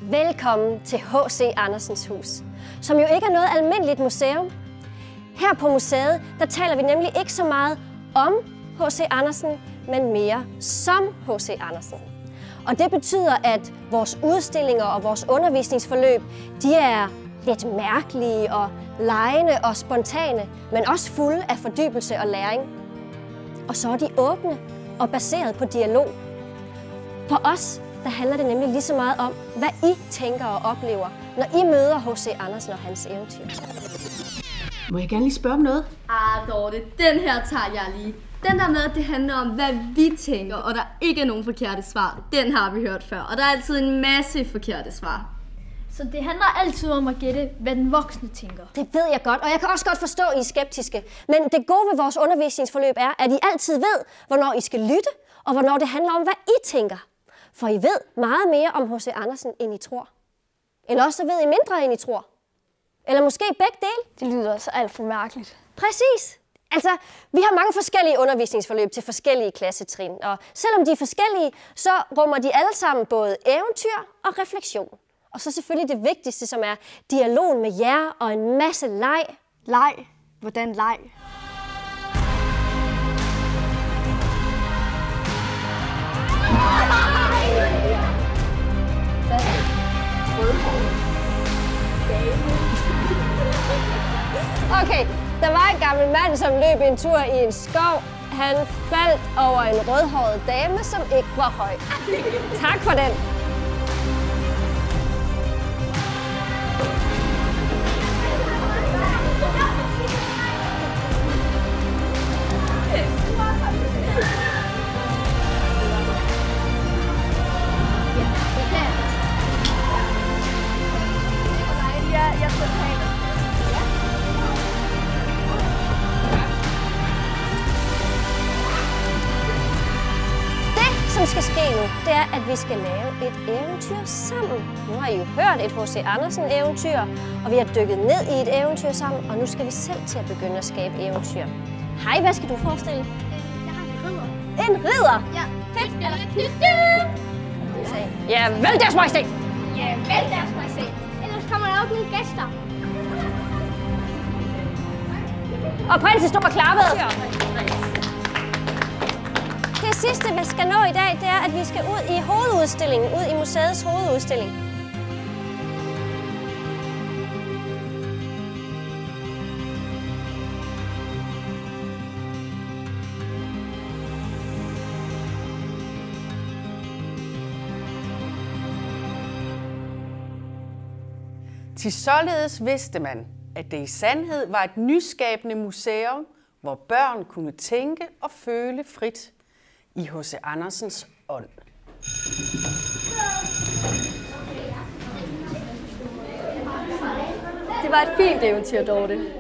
Velkommen til H.C. Andersens Hus, som jo ikke er noget almindeligt museum. Her på museet, der taler vi nemlig ikke så meget om H.C. Andersen, men mere som H.C. Andersen. Og det betyder, at vores udstillinger og vores undervisningsforløb, de er lidt mærkelige og legende og spontane, men også fulde af fordybelse og læring. Og så er de åbne og baseret på dialog. For os, der handler det nemlig lige så meget om, hvad I tænker og oplever, når I møder H.C. Andersen og hans eventyr. Må jeg gerne lige spørge om noget? Dorte, den her tager jeg lige. Den der med, at det handler om, hvad vi tænker, og der ikke er nogen forkerte svar, den har vi hørt før. Og der er altid en masse forkerte svar. Så det handler altid om at gætte, hvad den voksne tænker. Det ved jeg godt, og jeg kan også godt forstå, at I er skeptiske. Men det gode ved vores undervisningsforløb er, at I altid ved, hvornår I skal lytte, og hvornår det handler om, hvad I tænker. For I ved meget mere om H.C. Andersen, end I tror. Eller også så ved I mindre, end I tror. Eller måske begge dele. Det lyder altså alt for mærkeligt. Præcis. Altså, vi har mange forskellige undervisningsforløb til forskellige klassetrin. Og selvom de er forskellige, så rummer de alle sammen både eventyr og refleksion. Og så selvfølgelig det vigtigste, som er dialogen med jer og en masse leg. Leg? Hvordan leg? Okay, der var en gammel mand, som løb en tur i en skov. Han faldt over en rødhåret dame, som ikke var høj. Tak for den. Jeg skal tage det. Det, som skal ske nu, det er, at vi skal lave et eventyr sammen. Nu har I jo hørt et H.C. Andersen-eventyr, og vi har dykket ned i et eventyr sammen, og nu skal vi selv til at begynde at skabe eventyr. Hej, hvad skal du forestille? Jeg har en ridder. En ridder? Ja. Fedt. Ja, vel deres majestæt! Ja, vel deres majestæt. Ellers kommer der jo ikke nogen gæster. Og prinsen står og klappede. Det sidste, vi skal nå i dag, det er, at vi skal ud i hovedudstillingen, ud i museets hovedudstilling. Til således vidste man, at det i sandhed var et nyskabende museum, hvor børn kunne tænke og føle frit i H.C. Andersens ånd. Det var et fint eventyr, Dorte.